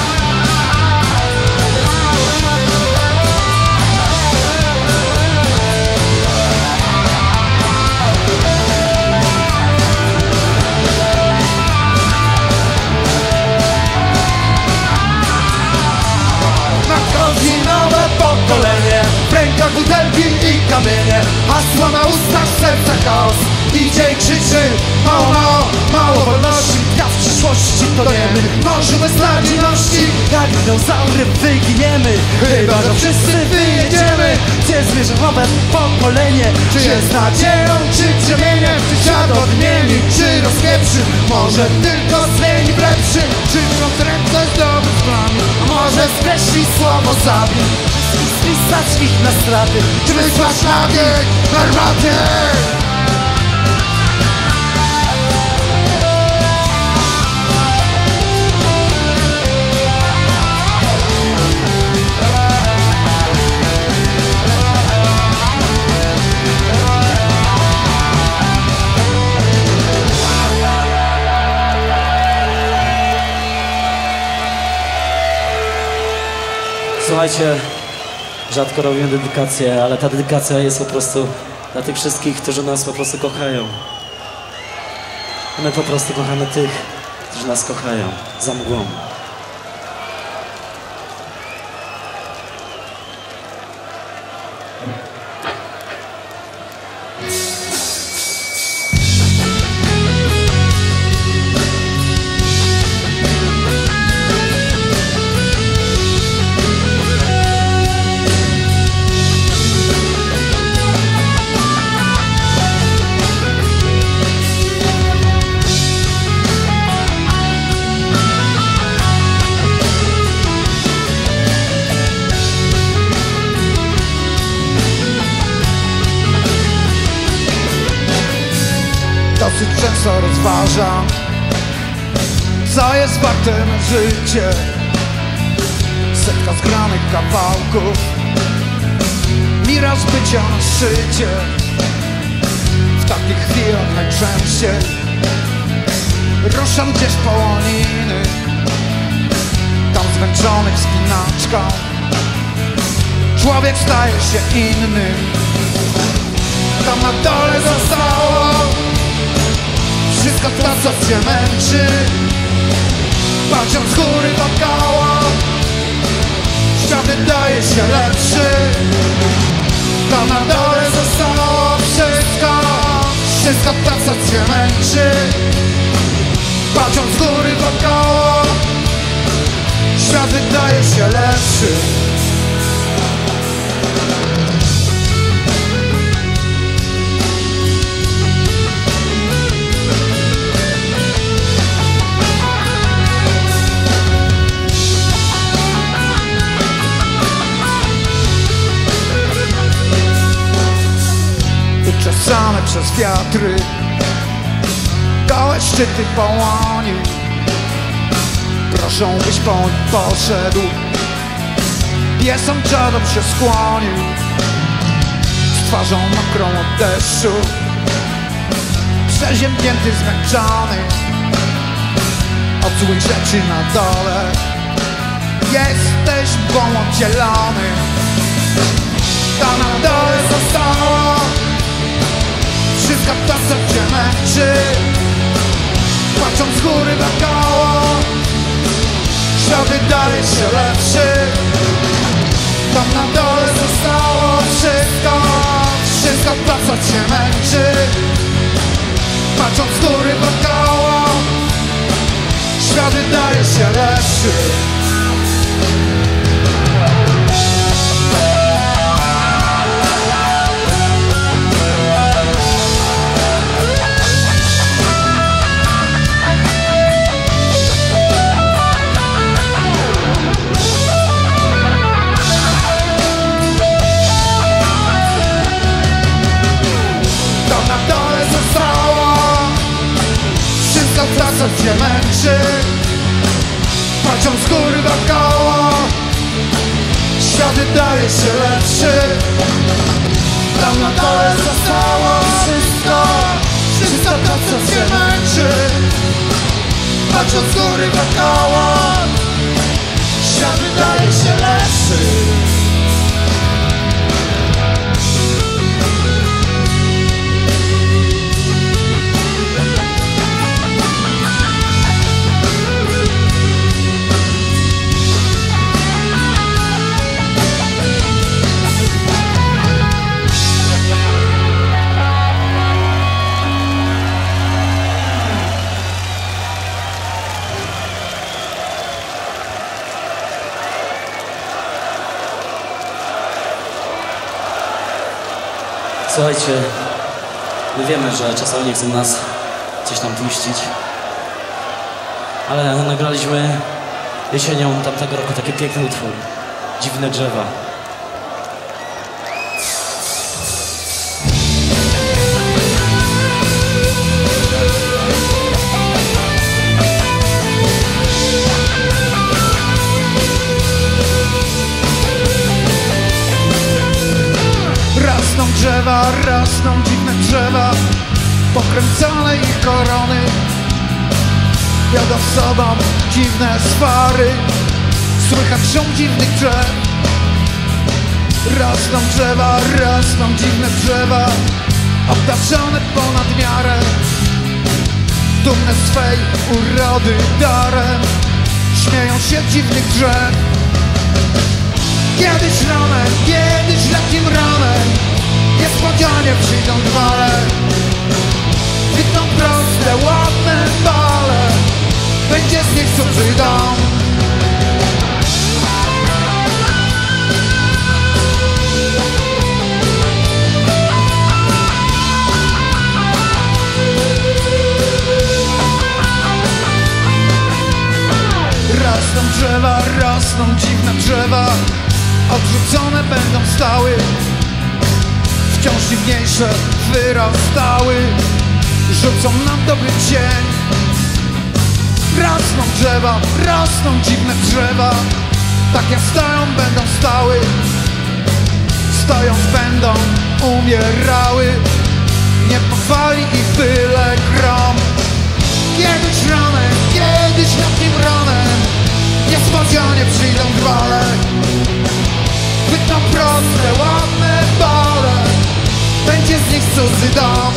Nadchodzi nowe pokolenie, w rękach butelki i kamienie, hasło na ustach, serca chaos. Idzie i krzyczy, mało, mało, mało wolności, ja w przyszłości toniemy. Może bez nadziejności, jak dinozaury wyginiemy. Chyba że wszyscy wyjedziemy, gdzie zmierza nowe pokolenie. Czy jest nadzieją, czy brzemieniem, czy świat odmieni, czy rozpieprzy. Może tylko zmieni w lepszy, czy wciąż ręce z dobrych plan, a może skreśli słowo zabi. Wszystkich spisać ich na straty, czy wysłać nagie na armaty. Słuchajcie, rzadko robimy dedykację, ale ta dedykacja jest po prostu dla tych wszystkich, którzy nas po prostu kochają. My po prostu kochamy tych, którzy nas kochają, za mgłą. dosyć często rozważam, co jest warte na życie. Setka zgranych kawałków, miraż bycia na szczycie. W takich chwilach najczęściej ruszam gdzieś po łoniny, tam zmęczony wspinaczką człowiek staje się inny. Tam na dole zostało wszystko to, co cię męczy. Patrząc z góry wokoło, świat wydaje się lepszy. Tam na dole zostało wszystko, wszystko to, co cię męczy. Patrząc z góry wokoło, świat wydaje się lepszy. Uczesane przez wiatry, gołe szczyty połoni proszą, byś po nich poszedł. Piesom dziadom się skłonił, z twarzą mokrą od deszczu, przeziębnięty, zmęczony od złych rzeczy na dole. Jesteś błą oddzielony. Tam na dole zostało wszystko to, co cię męczy. Patrząc z góry wokoło, świat wydaje się lepszy. Tam na dole zostało wszystko, wszystko to, co cię męczy. Patrząc z góry wokoło, świat wydaje się lepszy. To, co cię męczy. Patrząc z góry wokoło, świat wydaje się lepszy. Tam na dole zostało wszystko, wszystko to, co cię męczy. Patrząc z góry wokoło, świat wydaje się lepszy. Słuchajcie, my wiemy, że czasami nie chcą nas gdzieś tam puścić, ale nagraliśmy jesienią tamtego roku taki piękny utwór, Dziwne drzewa. Rosną drzewa, rosną dziwne drzewa, pokręcone ich korony wiodą z sobą dziwne swary, słychać szum dziwnych drzew. Rosną drzewa, rosną dziwne drzewa, obdarzone ponad miarę, dumne swej urody darem, śmieją się dziwnych drzew. Kiedyś ranem, kiedyś letnim ranem, niespodzianie przyjdą dwale, kwitną proste, ładne bale, będzie z nich cudzy dom. Rosną drzewa, rosną dziwne drzewa, odrzucone będą stały, wciąż dziwniejsze wyrastały. rzucą nam dobry dzień. Rosną drzewa, rosną dziwne drzewa, tak jak stoją, będą stały, stojąc będą umierały. Nie pochwali ich byle grom. Kiedyś ranem, kiedyś takim ranem niespodzianie przyjdą gwale, wytną proste, ładne bale, będzie z nich cudzy dom.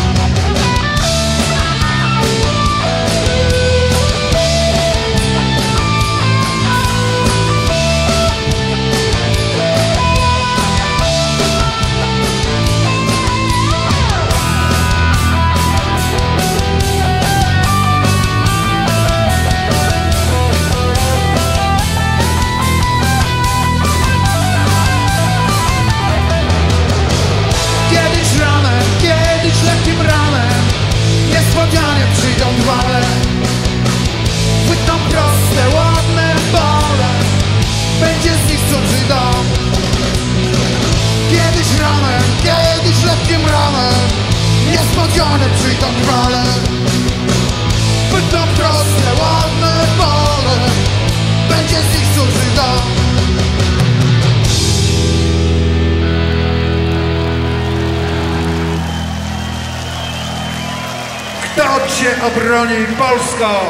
Lekkim ranem niespodzianie przyjdą gwale, płytną proste, ładne bale, będzie z nich cudzy dom. Kiedyś ranem, kiedyś lekkim ranem niespodzianie przyjdą gwale, płytną proste, ładne bale, będzie z nich cudzy dom. Kto cię obroni, Polsko?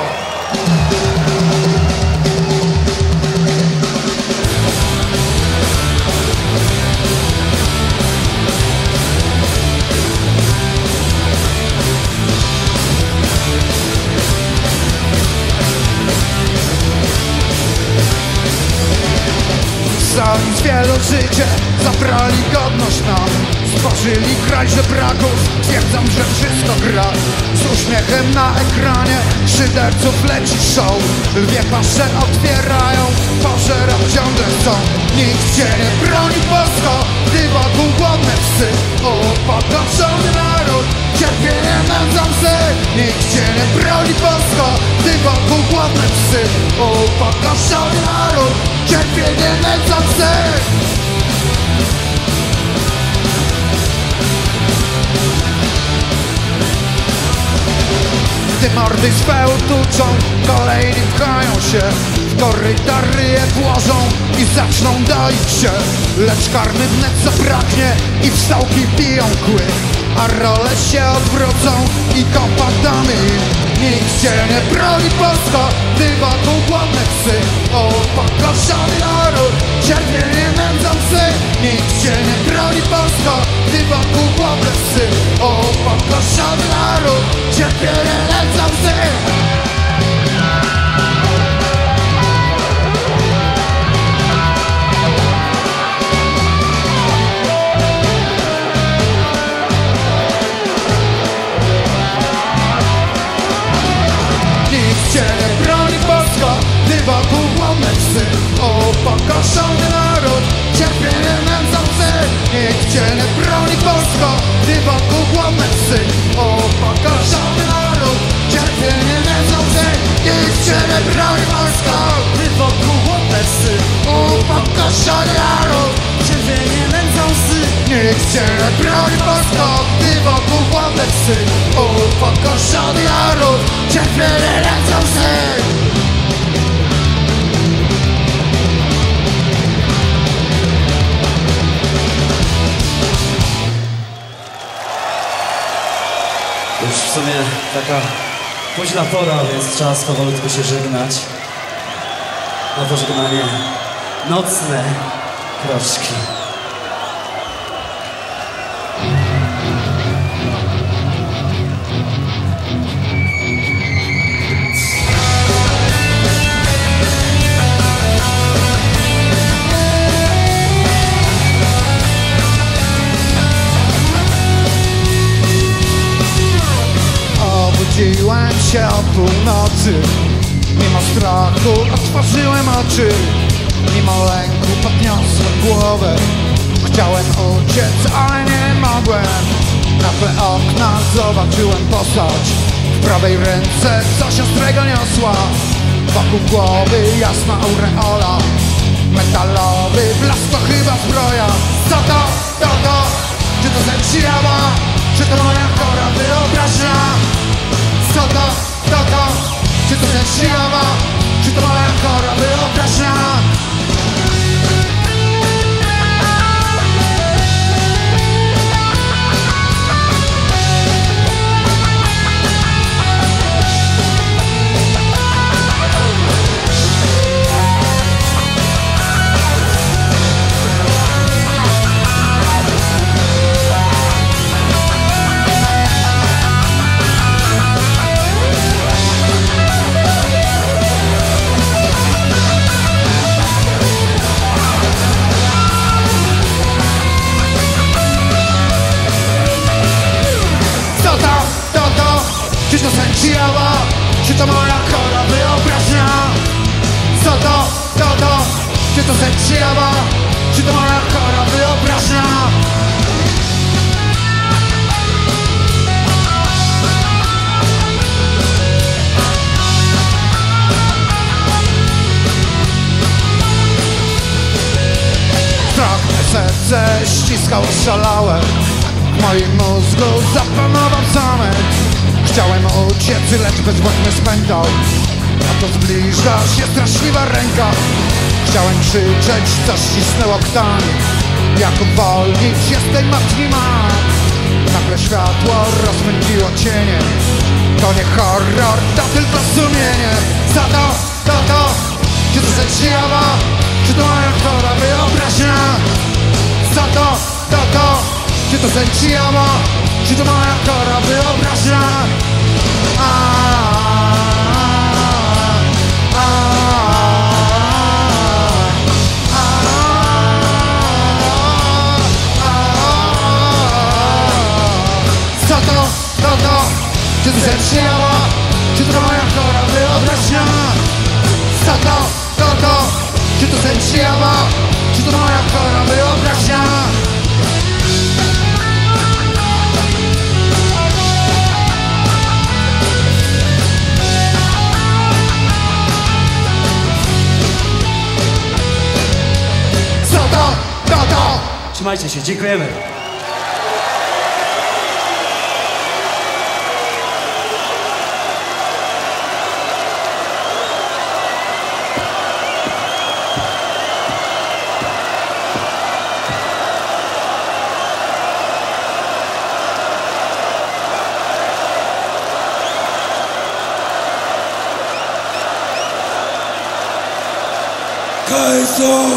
Za nic wielu życie, zabrali godność nam, stworzyli kraj żebraków, twierdzą, że wszystko gra. Z uśmiechem na ekranie szyderców leci show, lwie pasze otwierają, pożerać ciągle chcą. Nikt cię nie broni, Polsko, gdy wokół głodne psy. O, pogorzony naród, cierpienie nędzą psy. Nikt cię nie broni, Polsko, gdy wokół głodne psy. O, pogorzony naród, cierpienie nędzą psy. Gdy mordy swe utuczą, kolejni pchają się, w korytarze je włożą i zaczną doić się. Lecz karmy wnet zabraknie i w stołki piją kły, a role się odwrócą i kopadamy im. Nikt cię nie broni, Polsko, gdy wokół głodne psy. O, pokorzony naród, cierpienie nędzą psy. Nikt cię nie broni, Polsko, gdy wokół głodne psy. O, pokorzony naród, cierpienie nędzą psy. Nikt cię nie broni, Polsko, gdy wokół głodne psy. O, pokorzony naród, cierpienie nędzą psy. Nikt cię nie broni, Polsko, gdy wokół głodne psy. O, pokorzony naród, cierpienie nędzą psy. Nikt cię nie broni, Polsko, Gdy wokół głodne psy, o, pokorzony naród, cierpienie nędzą psy. nikt cię nie broni, Polsko, gdy wokół głodne psy. O, pokorzony naród, cierpienie nędzą psy. Już w sumie taka późna pora, więc czas powolutku się żegnać. Na pożegnanie nocne kroczki. Obudziłem się o północy, mimo strachu otworzyłem oczy, mimo lęku podniosłem głowę. Chciałem uciec, ale nie mogłem. Na tle okna zobaczyłem postać, w prawej ręce coś ostrego niosła. Wokół głowy jasna aureola, metalowy blask to chyba zbroja. Co to? To to? Czy to zemściawa? Czy to moja chora wyobraźnia? Czy to sen, czy jawa? Czy to moja chora wyobraźnia? Co to, to, to? Czy to sen, czy jawa? Czy to moja chora wyobraźnia? Strach me serce ściskał szalałe. W moim mózgu zapanował zamek. Chciałem uciec, lecz bezwładnie spętał. A to zbliża się straszliwa ręka. Chciałem krzyczeć, zaścisnęło ktań. Jak uwolnić się z tej matki mat? Nagle światło rozpędziło cienie. To nie horror, to tylko sumienie. Za to, to, to, czy to sen, jawa? Czy to moja chora wyobraźnia? Za to, to, to, czy to sen, jawa? Czy to moja chora wyobraźnia? A, a, a, co to, to, to? Czy to sen, jawa? Czy to moja chora wyobraźnia? Co to, to, to? Czy to sen, jawa? Czy to moja chora wyobraźnia? Trzymajcie się, dziękujemy. K S O!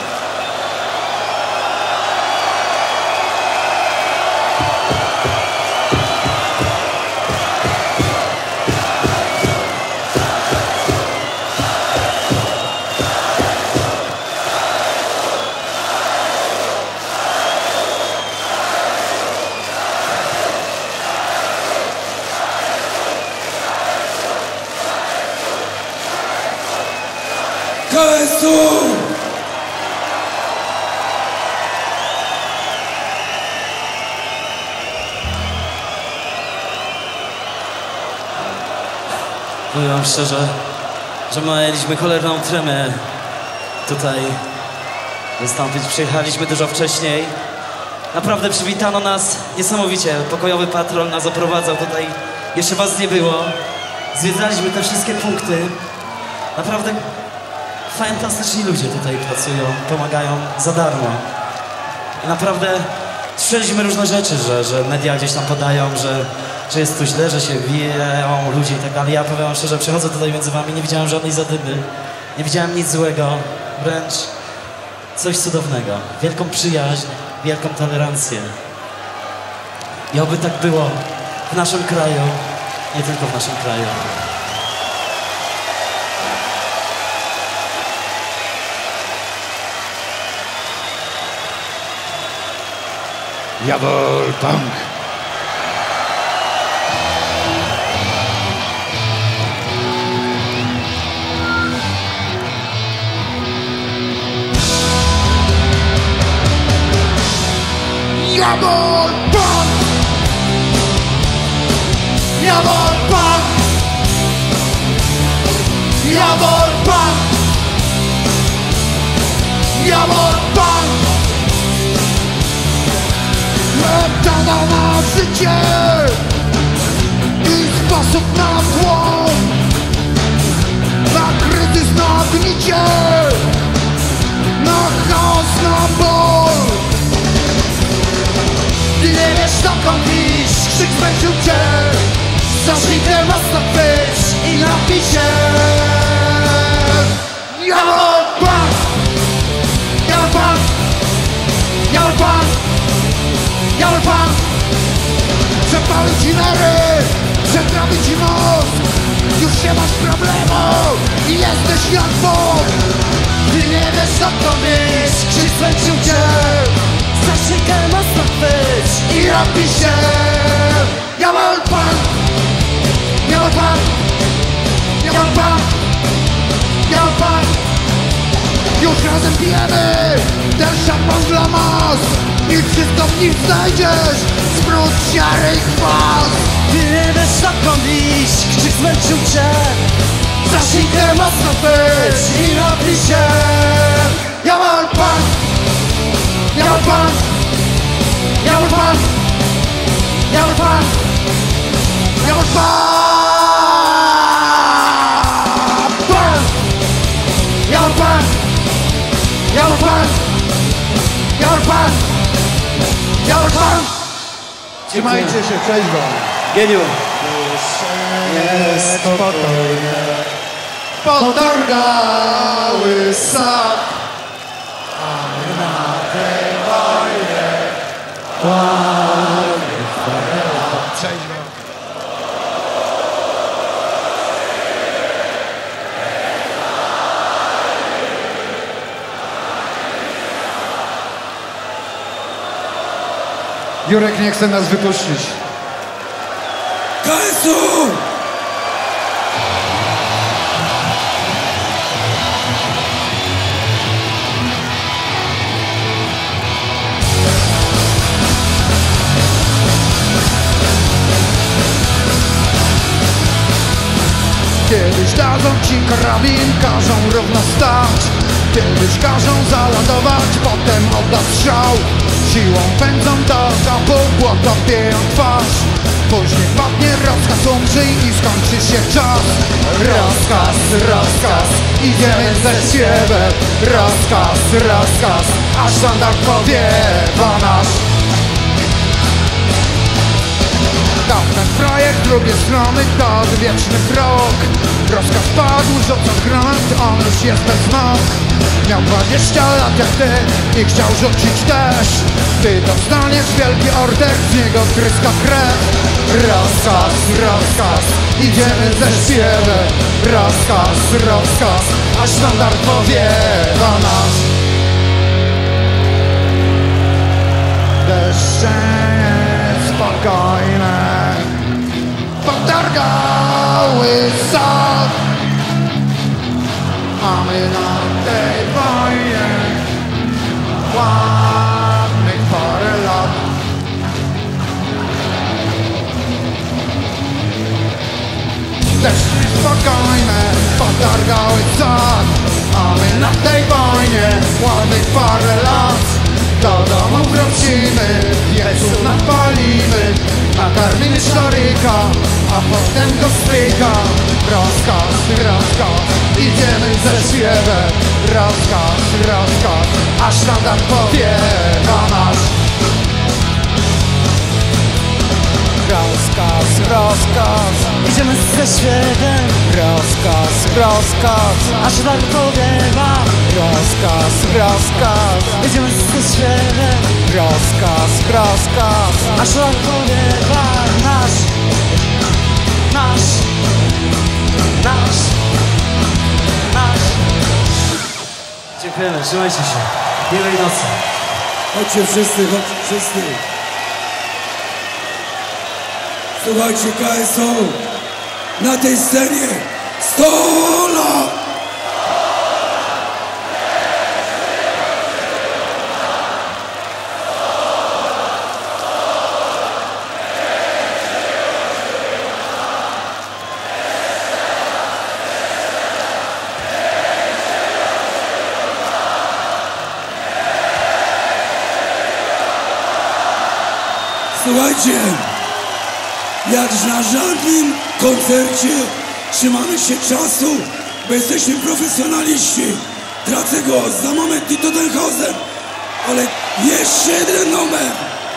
K S O! Powiem wam szczerze, że mieliśmy cholerną tremę tutaj wystąpić. Przyjechaliśmy dużo wcześniej. Naprawdę przywitano nas niesamowicie. Pokojowy patrol nas oprowadzał tutaj. Jeszcze was nie było. Zwiedzaliśmy te wszystkie punkty. Naprawdę fantastyczni ludzie tutaj pracują, pomagają za darmo. I naprawdę słyszeliśmy różne rzeczy, że, że media gdzieś tam podają, że, że jest tu źle, że się wijają ludzie i tak dalej. Ja powiem szczerze, przychodzę tutaj między wami, nie widziałem żadnej zadymy, nie widziałem nic złego, wręcz coś cudownego. Wielką przyjaźń, wielką tolerancję. I oby tak było w naszym kraju, nie tylko w naszym kraju. Jawohl, punk! Jawohl, punk! Jawohl, punk! Jawohl, punk! Jawohl, punk! Dana na życie i sposób na złom, na kryzys, na gnicie, na chaos, na ból. Ty nie wiesz dokąd iść, krzyk zmęczył cię. Zaśnijcie mocno być i napij się. Jawohl, punk! Jawohl, punk! Jawohl, punk! Jawohl, punk! Przepali ci nerwy, przetrawi ci mózg. Już nie masz problemu i jesteś jak Bóg. Ty nie wiesz dokąd iść, krzyk zmęczył cię. Zaśnijcie mocno być i napij się. Jawohl, punk! już razem pijemy ten szampan dla mas i wszystko w nim znajdziesz, smród, siary i kwas. Ty nie wiesz dokąd iść, krzyk zmęczył cię. Zacznij te mocno być i napij się. Ja mam pan, ja mam pan, ja mam pan, ja mam pan, ja mam pan. Ja mam pan, ja mam pan, ja mam pan, ja mam pan. Trzymajcie się, cześć wam. Geniu. Jest spokojnie, potargały sad, a my na tej wojnie łamie parę lat. Cześć wam. Jurek nie chce nas wypuścić. K S U! Kiedyś dadzą ci karabin, każą równo stać. Kiedyś każą załadować, potem odda strzał. Siłą pędzą do kapu, błoto pieją twarz. Później padnie rozkaz, umrzyj i skończy się czas. Rozkaz, rozkaz, idziemy ze śpiewem. Rozkaz, rozkaz, aż sztandar powiewa nasz. Dał ten projekt, drugie strony to odwieczny krok. Rozkaz padł, rzucał granat, on już jest bez nóg. Miał dwadzieścia lat jak ty i chciał rzucić też. Ty dostaniesz wielki order, z niego tryska krew. Rozkaz, rozkaz, idziemy ze śpiewem. Rozkaz, rozkaz, aż sztandar powiewa nasz. Deszcze spokojne potargały sad, a my na tej wojnie ładnych parę lat. Deszcze spokojne potargały sad, a my na tej wojnie ładnych parę lat. Do domu wrócimy, pieców napalimy, nakarmimy sztorika, a potem go stryka. Rozkaz, rozkaz, idziemy ze śpiewem. Rozkaz, rozkaz, aż sztandar powiewa nasz. Rozkaz, rozkaz, Idziemy ze śpiewem. rozkaz, rozkaz, Aż sztandar powiewa. rozkaz, rozkaz, Idziemy ze śpiewem. rozkaz, rozkaz. Aż sztandar powiewa. Nasz, nasz, nasz, nasz. Dziękujemy, trzymajcie się. Miłej nocy. Chodźcie wszyscy, chodźcie wszyscy. Słuchajcie, K S O na tej scenie sto lat! Słuchajcie, jak na żadnym koncercie trzymamy się czasu, bo jesteśmy profesjonaliści. Tracę głos, za moment Tito Denhausen, ale jeszcze jeden numer.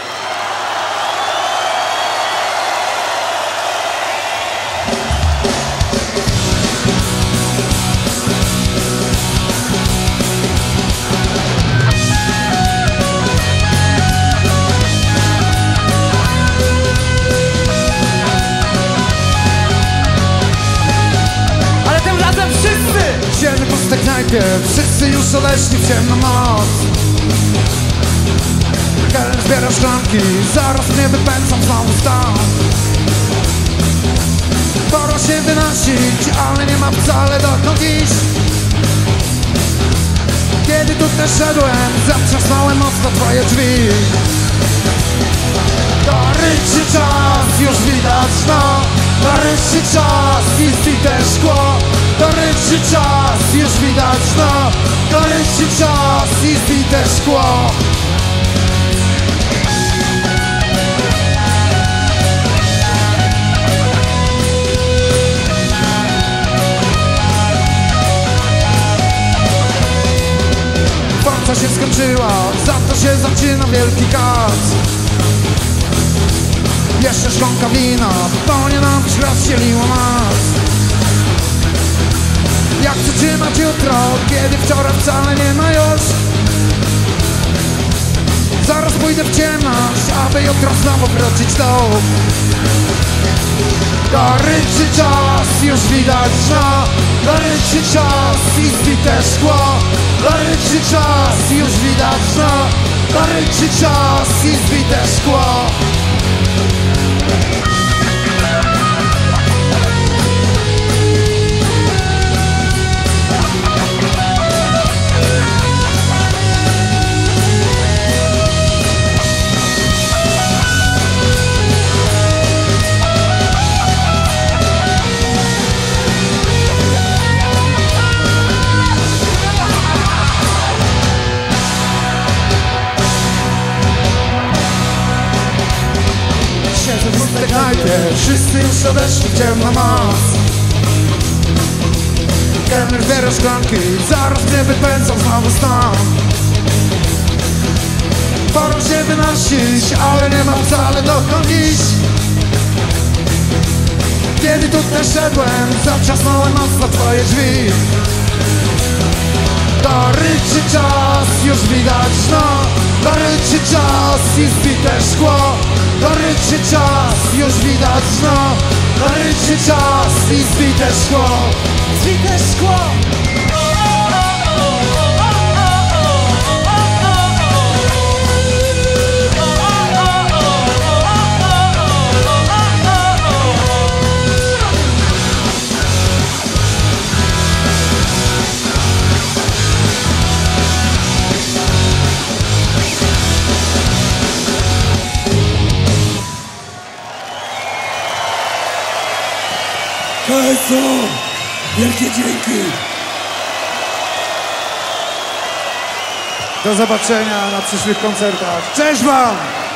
Idziemy po tej knajpie, wszyscy już oleśni w ciemną noc. Kelner zbiera szklanki, zaraz mnie wypędzą znowu stąd. Pora się wynosić, ale nie ma wcale dokąd iść. Kiedy tutaj szedłem, zatrzasnąłem mocno twoje drzwi. Goryczy czas, już widać no. Goryczy czas i zbite szkło. Goryczy czas, już widać no. Goryczy czas i zbite szkło. Forca się skończyła, za to się zaczyna wielki kac. Jeszcze szklanka wina, to nie nam rozdzieliło nas. Jak przetrzymać jutro, kiedy wczoraj wcale nie ma już? Zaraz pójdę w ciemność, aby jutro znowu wrócić tu. Goryczy czas, już widać no. Goryczy czas i zbite szkło. Goryczy czas, już widać no. Goryczy czas i zbite szkło. Siedzę w pustej knajpie, wszyscy już odeszli w ciemną noc. Kelner zbiera szklanki, zaraz mnie wypędzą znowu stąd. Pora się wynosić, ale nie mam wcale dokąd iść. Kiedy tutaj szedłem, zatrzasnąłem mocno twoje drzwi. Goryczy czas, już widać no. Goryczy czas i zbite szkło. Goryczy czas, już widać no. Goryczy czas i zbite szkło. Zbite szkło. K S O! Wielkie dzięki! Do zobaczenia na przyszłych koncertach. Cześć wam!